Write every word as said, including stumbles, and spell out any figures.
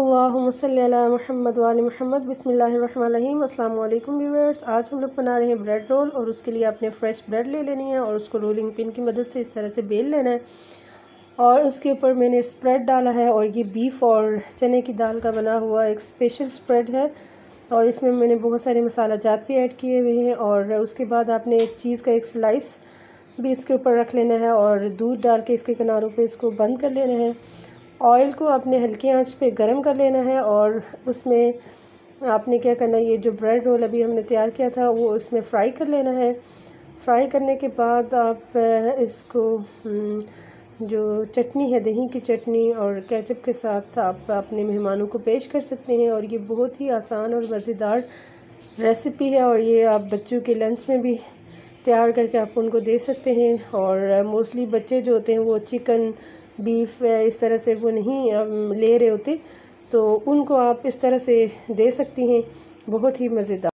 अल्लाहुम्मा सल्ली अला मुहम्मद व आलि मुहम्मद। बिस्मिल्लाहिर्रहमानिर्रहीम। अस्सलाम वालेकुम व्यूअर्स। आज हम लोग बना रहे हैं ब्रेड रोल, और उसके लिए आपने फ़्रेश ब्रेड ले लेनी है और उसको रोलिंग पिन की मदद से इस तरह से बेल लेना है। और उसके ऊपर मैंने स्प्रेड डाला है, और ये बीफ और चने की दाल का बना हुआ एक स्पेशल स्प्रेड है, और इसमें मैंने बहुत सारे मसाला जात भी ऐड किए हुए हैं। और उसके बाद आपने चीज़ का एक स्लाइस भी इसके ऊपर रख लेना है, और दूध डाल के इसके किनारों पे इसको बंद कर लेना है। ऑयल को आपने हल्की आंच पे गरम कर लेना है, और उसमें आपने क्या करना है, ये जो ब्रेड रोल अभी हमने तैयार किया था वो उसमें फ्राई कर लेना है। फ्राई करने के बाद आप इसको जो चटनी है, दही की चटनी और केचप के साथ आप अपने मेहमानों को पेश कर सकते हैं। और ये बहुत ही आसान और मज़ेदार रेसिपी है, और ये आप बच्चों के लंच में भी तैयार करके आप उनको दे सकते हैं। और मोस्टली बच्चे जो होते हैं वो चिकन बीफ इस तरह से वो नहीं ले रहे होते, तो उनको आप इस तरह से दे सकती हैं। बहुत ही मज़ेदार।